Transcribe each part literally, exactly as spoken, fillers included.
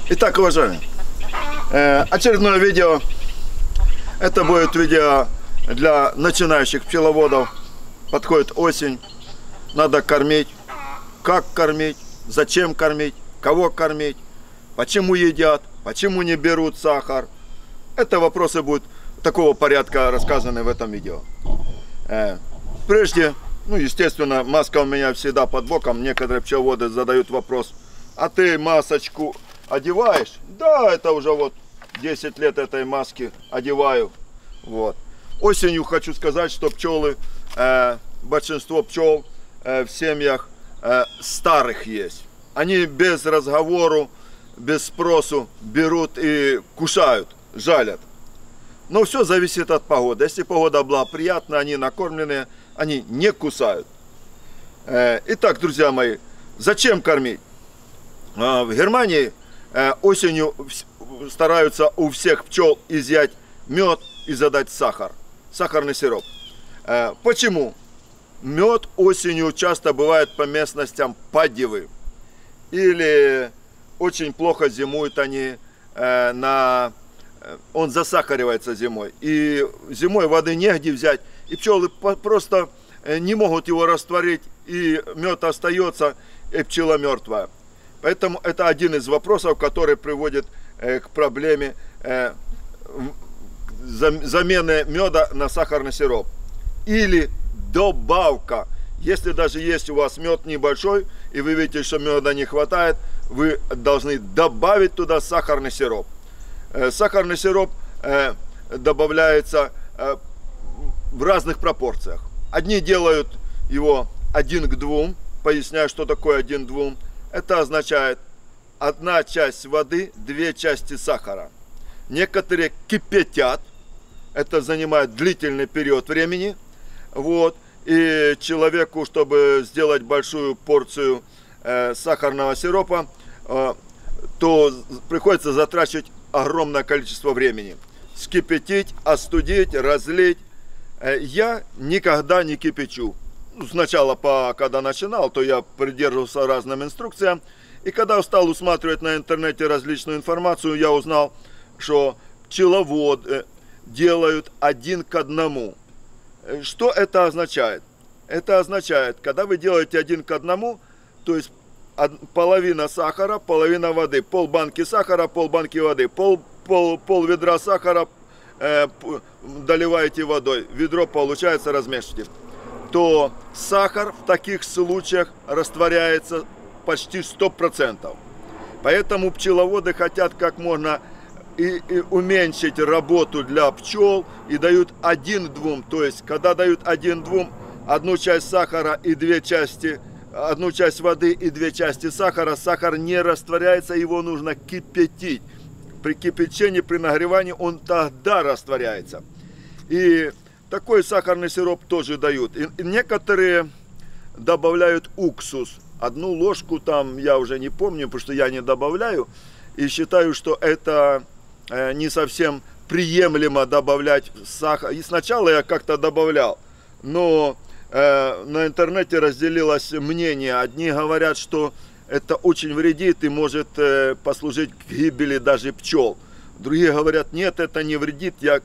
Итак, уважаемые, очередное видео. Это будет видео для начинающих пчеловодов. Подходит осень, надо кормить. Как кормить, зачем кормить, кого кормить, почему едят, почему не берут сахар. Это вопросы будут такого порядка рассказаны в этом видео. Прежде, ну естественно, маска у меня всегда под боком. Некоторые пчеловоды задают вопрос: а ты масочку одеваешь? Да, это уже вот десять лет этой маски одеваю. Вот. Осенью хочу сказать, что пчелы, э, большинство пчел э, в семьях э, старых есть. Они без разговору, без спросу берут и кушают, жалят. Но все зависит от погоды. Если погода была приятная, они накормленные, они не кусают. Э, итак, друзья мои, зачем кормить? Э, в Германии э, осенью стараются у всех пчел изъять мед и задать сахар, сахарный сироп. Э, почему? Мед осенью часто бывает по местностям падевый. Или очень плохо зимуют они, э, на... он засахаривается зимой. И зимой воды негде взять. И пчелы просто не могут его растворить. И мед остается, и пчела мертвая. Поэтому это один из вопросов, который приводит э, к проблеме э, замены меда на сахарный сироп. Или добавка. Если даже есть у вас мед небольшой, и вы видите, что меда не хватает, вы должны добавить туда сахарный сироп. Э, сахарный сироп э, добавляется э, в разных пропорциях. Одни делают его один к двум. Поясняю, что такое один к двум. Это означает одна часть воды, две части сахара. Некоторые кипятят. Это занимает длительный период времени. Вот. И человеку, чтобы сделать большую порцию э, сахарного сиропа, э, то приходится затрачивать огромное количество времени. Скипятить, остудить, разлить. Э, я никогда не кипячу. Сначала, по, когда начинал, то я придерживался разным инструкциям. И когда стал усматривать на интернете различную информацию, я узнал, что пчеловоды делают один к одному. Что это означает? Это означает, когда вы делаете один к одному, то есть половина сахара, половина воды, пол банки сахара, пол банки воды, пол, пол, пол ведра сахара э, доливаете водой, ведро получается, размешиваете, то сахар в таких случаях растворяется почти сто процентов. Поэтому пчеловоды хотят как можно И, и уменьшить работу для пчел и дают один к двум. То есть, когда дают один к двум, одну часть сахара и две части, одну часть воды и две части сахара, сахар не растворяется, его нужно кипятить. При кипячении, при нагревании он тогда растворяется. И такой сахарный сироп тоже дают. И, и некоторые добавляют уксус. Одну ложку там, я уже не помню, потому что я не добавляю. И считаю, что это не совсем приемлемо добавлять сахар. И сначала я как-то добавлял, но э, на интернете разделилось мнение. Одни говорят, что это очень вредит и может э, послужить к гибели даже пчел. Другие говорят, нет, это не вредит. Я...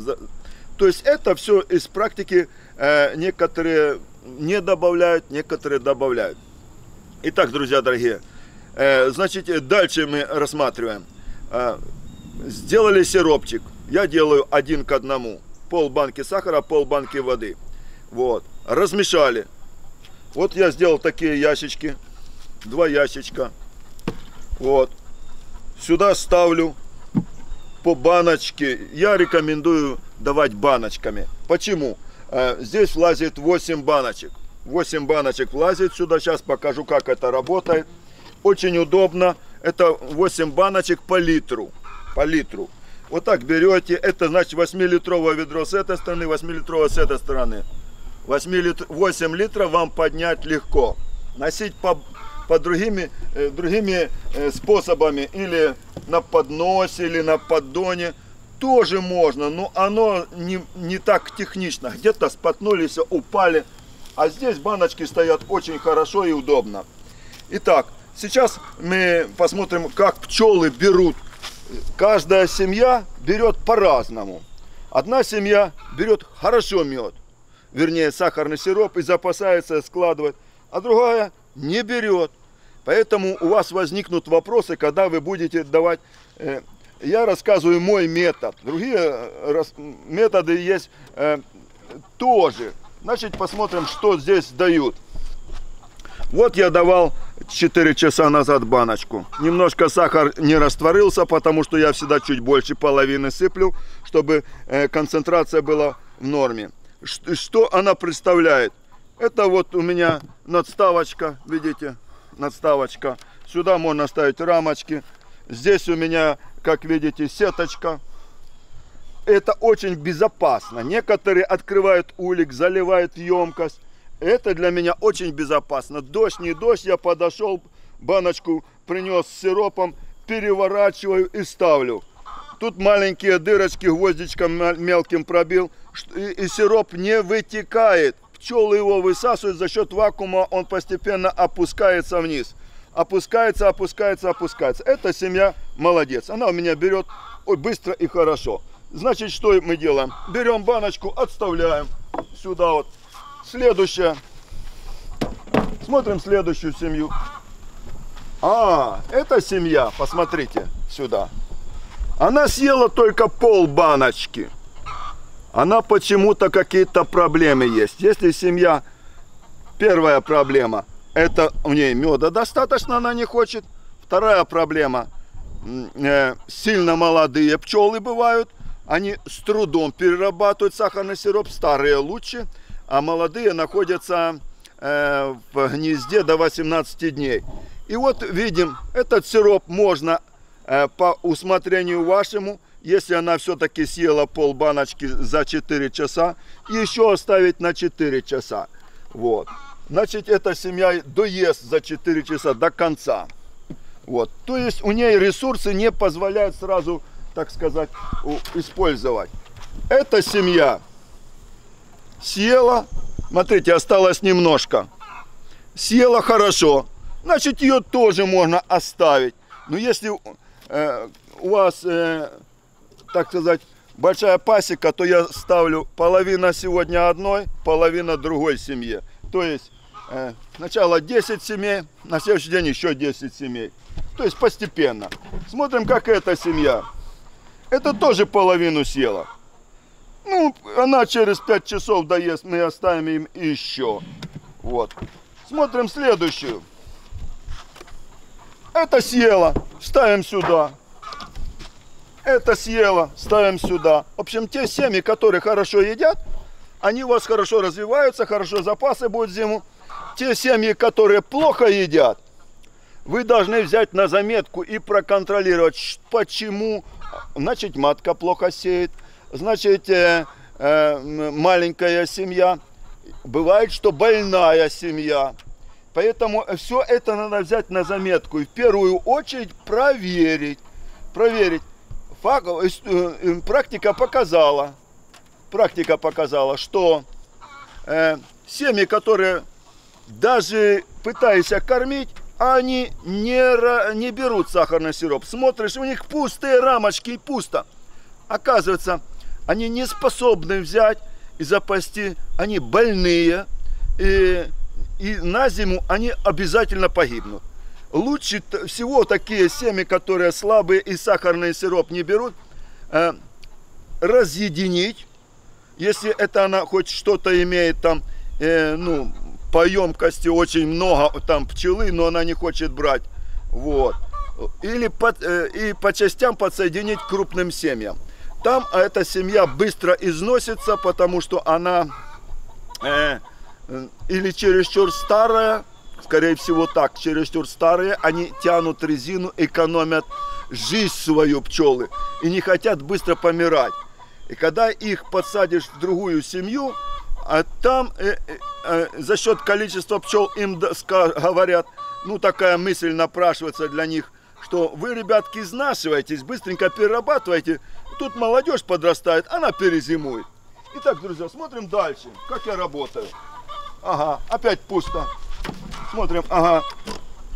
То есть это все из практики. Э, некоторые не добавляют, некоторые добавляют. Итак, друзья дорогие, э, значит, дальше мы рассматриваем. Э, Сделали сиропчик. Я делаю один к одному. Пол банки сахара, пол банки воды. Вот. Размешали. Вот я сделал такие ящички. Два ящичка. Вот. Сюда ставлю по баночке. Я рекомендую давать баночками. Почему? Здесь влазит восемь баночек. восемь баночек влазит сюда. Сейчас покажу, как это работает. Очень удобно. Это восемь баночек по литру. По литру. Вот так берете. Это значит восьмилитровое ведро с этой стороны, восьмилитровое с этой стороны. восемь литров вам поднять легко. Носить по, по другими, э, другими э, способами. Или на подносе, или на поддоне. Тоже можно. Но оно не, не так технично. Где-то споткнулись, упали. А здесь баночки стоят очень хорошо и удобно. Итак, Сейчас мы посмотрим, как пчелы берут. Каждая семья берет по-разному. Одна семья берет хорошо мед, вернее сахарный сироп, и запасается, складывает, а другая не берет. Поэтому у вас возникнут вопросы, когда вы будете давать. Я рассказываю мой метод. Другие методы есть тоже. Значит, посмотрим, что здесь дают. Вот я давал четыре часа назад баночку. Немножко сахар не растворился, потому что я всегда чуть больше половины сыплю, чтобы концентрация была в норме. Что она представляет? Это вот у меня надставочка, видите, надставочка. Сюда можно ставить рамочки. Здесь у меня, как видите, сеточка. Это очень безопасно. Некоторые открывают улик, заливают емкость. Это для меня очень безопасно. Дождь, не дождь, я подошел, баночку принес с сиропом, переворачиваю и ставлю. Тут маленькие дырочки, гвоздичком мелким пробил, и, и сироп не вытекает. Пчелы его высасывают, за счет вакуума он постепенно опускается вниз. Опускается, опускается, опускается. Эта семья молодец. Она у меня берет ой, быстро и хорошо. Значит, что мы делаем? Берем баночку, отставляем сюда вот. Следующая. Смотрим следующую семью. А, эта семья, посмотрите сюда. Она съела только пол баночки. Она почему-то какие-то проблемы есть. Если семья, первая проблема, это у нее меда достаточно, она не хочет. Вторая проблема, э, сильно молодые пчелы бывают. Они с трудом перерабатывают сахарный сироп, старые лучше. А молодые находятся э, в гнезде до восемнадцати дней. И вот видим, этот сироп можно э, по усмотрению вашему, если она все-таки съела пол баночки за четыре часа, еще оставить на четыре часа. Вот. Значит, эта семья доест за четыре часа до конца. Вот. То есть у нее ресурсы не позволяют сразу, так сказать, использовать. Эта семья съела, смотрите, осталось немножко. Съела хорошо, значит, ее тоже можно оставить. Но если э, у вас, э, так сказать, большая пасека, то я ставлю половина сегодня одной, половина другой семье. То есть э, сначала десять семей, на следующий день еще десять семей. То есть постепенно. Смотрим, как эта семья. Это тоже половину съела. Ну, она через пять часов доест, мы оставим им еще. Вот. Смотрим следующую. Это съела, ставим сюда. Это съела, ставим сюда. В общем, те семьи, которые хорошо едят, они у вас хорошо развиваются, хорошо запасы будут зиму. Те семьи, которые плохо едят, вы должны взять на заметку и проконтролировать, почему. Значит, матка плохо сеет. Значит, э, э, маленькая семья. Бывает, что больная семья. Поэтому все это надо взять на заметку. И в первую очередь проверить. Проверить. Факт, э, практика показала, практика показала, что э, семьи, которые даже пытаясь кормить, они не, не берут сахарный сироп. Смотришь, у них пустые рамочки, и пусто. Оказывается, они не способны взять и запасти, они больные, и, и на зиму они обязательно погибнут. Лучше всего такие семьи, которые слабые и сахарный сироп не берут, э, разъединить, если это она хоть что-то имеет там, э, ну, по емкости очень много там пчелы, но она не хочет брать, вот. Или под, э, и по частям подсоединить к крупным семьям. Там эта семья быстро износится, потому что она э, или чересчур старая, скорее всего так, чересчур старые, они тянут резину, экономят жизнь свою пчелы и не хотят быстро помирать. И когда их подсадишь в другую семью, а там э, э, за счет количества пчел им говорят, ну такая мысль напрашивается для них, что вы, ребятки, изнашиваетесь, быстренько перерабатываете, тут молодежь подрастает, она перезимует. Итак, друзья, смотрим дальше, как я работаю. Ага, опять пусто. Смотрим, ага.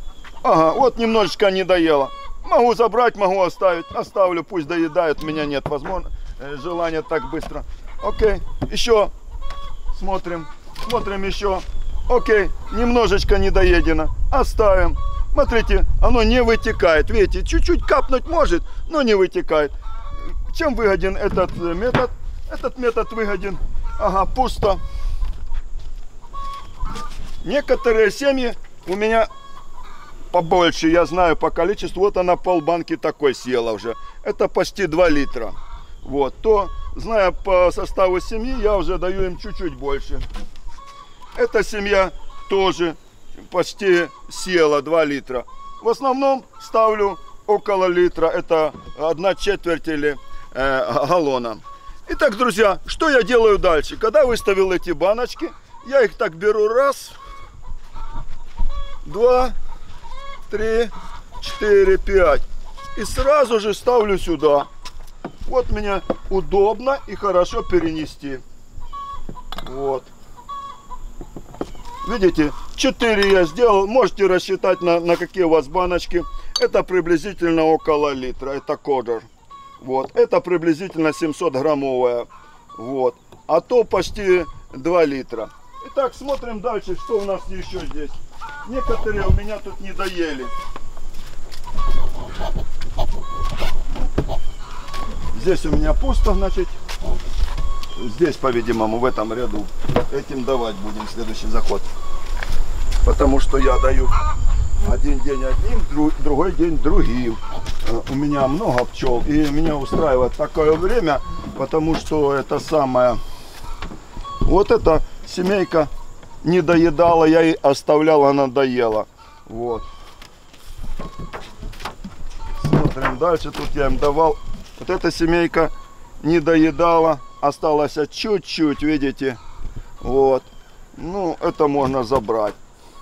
Ага, вот немножечко не доела. Могу забрать, могу оставить. Оставлю, пусть доедают. У меня нет возможно, желания так быстро. Окей, еще смотрим. Смотрим еще. Окей, немножечко недоедено. Оставим. Смотрите, оно не вытекает. Видите, чуть-чуть капнуть может, но не вытекает. Чем выгоден этот метод? Этот метод выгоден. Ага, пусто. Некоторые семьи у меня побольше, я знаю по количеству. Вот она полбанки такой съела уже. Это почти два литра. Вот, то, зная по составу семьи, я уже даю им чуть-чуть больше. Эта семья тоже почти съела два литра. В основном ставлю около литра. Это одна четверть или э, галлона. Итак, друзья, что я делаю дальше? Когда выставил эти баночки, я их так беру. Раз, два, три, четыре, пять. И сразу же ставлю сюда. Вот мне удобно и хорошо перенести. Вот. Видите, четыре я сделал. Можете рассчитать, на, на какие у вас баночки. Это приблизительно около литра. Это кодер. Вот. Это приблизительно семьсот граммовая. Вот. А то почти два литра. Итак, смотрим дальше, что у нас еще здесь. Некоторые у меня тут не доели. Здесь у меня пусто, значит. Здесь, по-видимому, в этом ряду. Этим давать будем следующий заход. Потому что я даю один день одним, другой день другим. У меня много пчел. И меня устраивает такое время, потому что это самое... Вот эта семейка не доедала, я ей оставлял, она доела. Вот. Смотрим дальше. Тут я им давал. Вот эта семейка не доедала. Осталось чуть-чуть, видите. Вот. Ну, это можно забрать.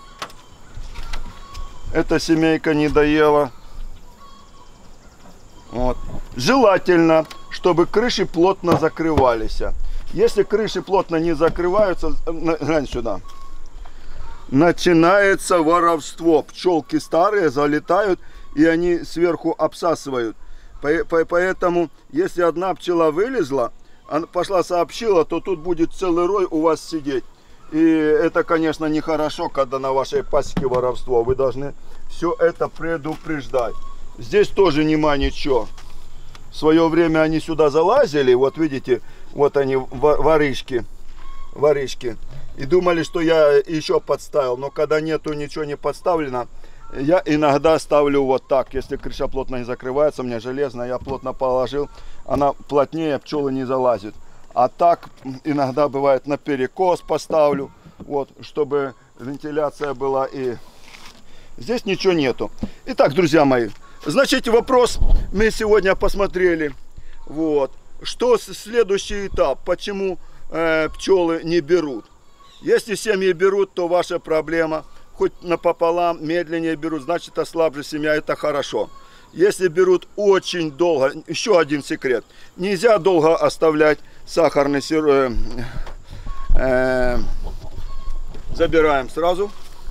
Эта семейка не доела. Вот. Желательно, чтобы крыши плотно закрывались. Если крыши плотно не закрываются, глянь сюда, начинается воровство. Пчелки старые залетают, и они сверху обсасывают. Поэтому, если одна пчела вылезла, она пошла сообщила, то тут будет целый рой у вас сидеть. И это, конечно, нехорошо, когда на вашей пасеке воровство. Вы должны все это предупреждать. Здесь тоже нема ничего. В свое время они сюда залазили, вот видите, вот они, воришки, воришки. И думали, что я еще подставил. Но когда нету, ничего не подставлено, я иногда ставлю вот так. Если крыша плотно не закрывается, у меня железная, я плотно положил, она плотнее, пчелы не залазят. А так иногда бывает наперекос поставлю, вот, чтобы вентиляция была. И здесь ничего нету. Итак, друзья мои, значит, вопрос мы сегодня посмотрели. Вот. Что следующий этап? Почему э, пчелы не берут? Если семьи берут, то ваша проблема. Хоть напополам, медленнее берут, значит, ослабже семья, это хорошо. Если берут очень долго, еще один секрет. Нельзя долго оставлять сахарный сироп. Э, э, забираем сразу.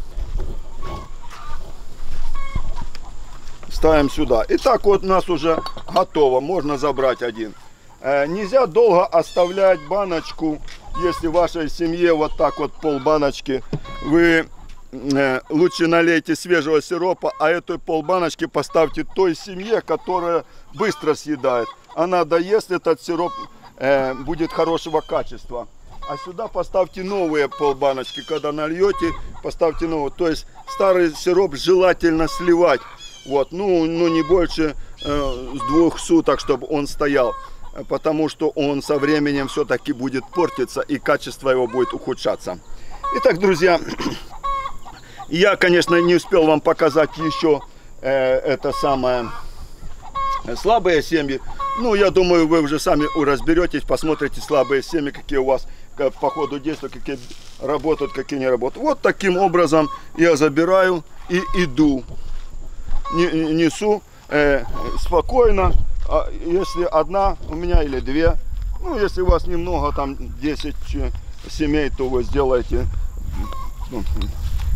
Ставим сюда. Итак, вот у нас уже готово. Можно забрать один. Э, нельзя долго оставлять баночку. Если в вашей семье вот так вот полбаночки, вы э, лучше налейте свежего сиропа, а эту полбаночки поставьте той семье, которая быстро съедает. Она доест, этот сироп э, будет хорошего качества. А сюда поставьте новые полбаночки. Когда нальете, поставьте новые. То есть старый сироп желательно сливать. Вот, ну, ну не больше э, с двух суток, чтобы он стоял. Потому что он со временем все-таки будет портиться и качество его будет ухудшаться. Итак, друзья, я, конечно, не успел вам показать еще э, это самое слабые семьи. Ну, я думаю, вы уже сами разберетесь, посмотрите слабые семьи, какие у вас по ходу действия, какие работают, какие не работают. Вот таким образом я забираю и иду. Несу э, спокойно. А если одна у меня или две, ну если у вас немного, там десять семей, то вы сделаете, ну,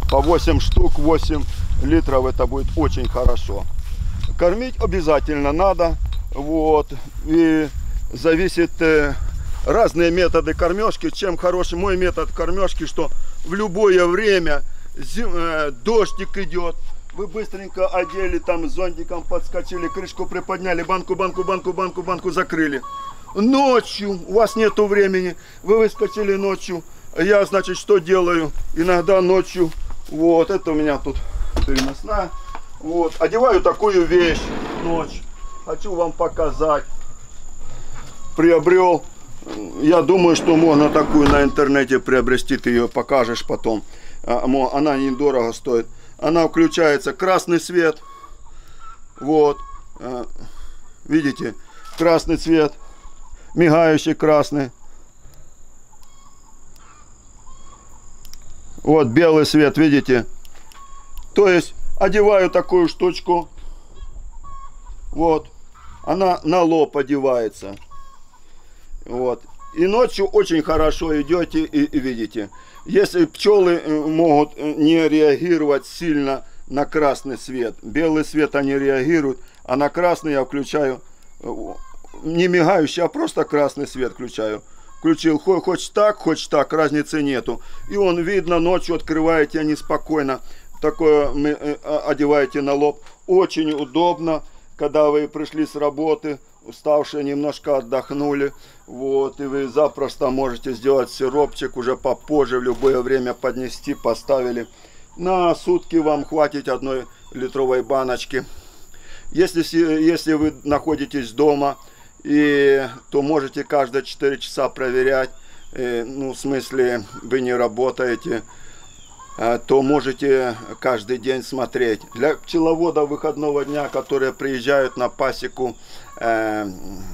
по восемь штук, восемь литров, это будет очень хорошо. Кормить обязательно надо, вот, и зависит э, разные методы кормежки. Чем хороший мой метод кормежки, что в любое время зим, э, дождик идет, вы быстренько одели, там зонтиком подскочили, крышку приподняли, банку, банку, банку, банку, банку закрыли. Ночью, у вас нету времени, вы выскочили ночью, я, значит, что делаю? Иногда ночью, вот, это у меня тут переносная, вот, одеваю такую вещь ночь, хочу вам показать. Приобрел, я думаю, что можно такую на интернете приобрести, ты ее покажешь потом, она недорого стоит. Она включается, красный свет, вот, видите, красный цвет, мигающий красный, вот белый свет, видите, то есть одеваю такую штучку, вот, она на лоб одевается, вот. И ночью очень хорошо идете и, и видите. Если пчелы могут не реагировать сильно на красный свет, белый свет они реагируют, а на красный я включаю, не мигающий, а просто красный свет включаю. Включил, хоть так, хоть так, разницы нету. И он видно, ночью открываете они спокойно, такое одеваете на лоб. Очень удобно, когда вы пришли с работы, уставшие, немножко отдохнули, вот, и вы запросто можете сделать сиропчик уже попозже, в любое время поднести, поставили. На сутки вам хватит одной литровой баночки. Если, если вы находитесь дома, и, то можете каждые четыре часа проверять, э, ну, в смысле, вы не работаете, э, то можете каждый день смотреть. Для пчеловодов выходного дня, которые приезжают на пасеку, э,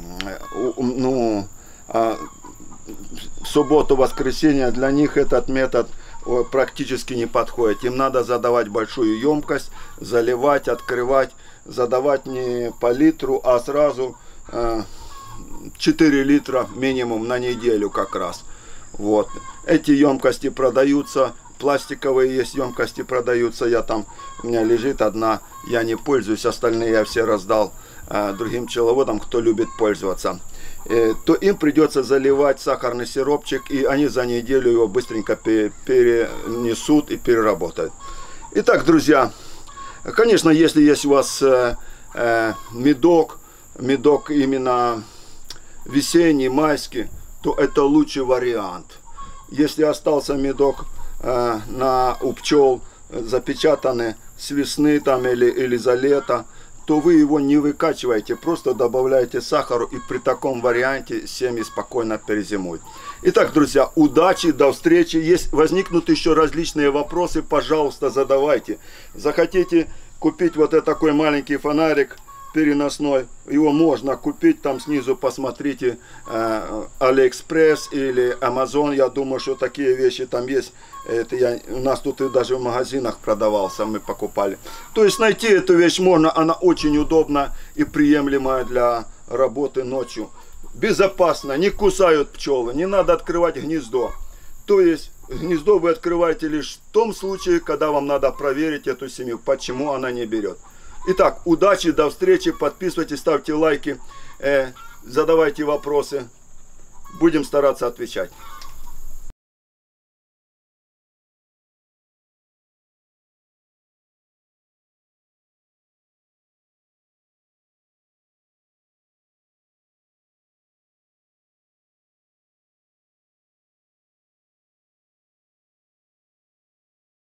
ну, э, в субботу-воскресенье, для них этот метод практически не подходит. Им надо задавать большую емкость, заливать, открывать, задавать не по литру, а сразу э, четыре литра минимум на неделю как раз. Вот. Эти емкости продаются, пластиковые есть емкости продаются, я там, у меня лежит одна, я не пользуюсь, остальные я все раздал э, другим пчеловодам, кто любит пользоваться. Э, то им придется заливать сахарный сиропчик, и они за неделю его быстренько перенесут и переработают. Итак, друзья, конечно, если есть у вас э, э, медок, медок именно весенний, майский, то это лучший вариант. Если остался медок э, на, у пчел запечатанный с весны там, или, или за лето, то вы его не выкачиваете, просто добавляете сахару, и при таком варианте семьи спокойно перезимуют. Итак, друзья, удачи, до встречи. Есть, возникнут еще различные вопросы, пожалуйста, задавайте. Захотите купить вот этот такой маленький фонарик переносной, его можно купить, там снизу посмотрите, э, Алиэкспресс или Амазон, я думаю, что такие вещи там есть. Это я, у нас тут и даже в магазинах продавался, мы покупали. То есть найти эту вещь можно, она очень удобна и приемлемая для работы ночью. Безопасно, не кусают пчелы, не надо открывать гнездо. То есть гнездо вы открываете лишь в том случае, когда вам надо проверить эту семью, почему она не берет. Итак, удачи, до встречи, подписывайтесь, ставьте лайки, э, задавайте вопросы, будем стараться отвечать.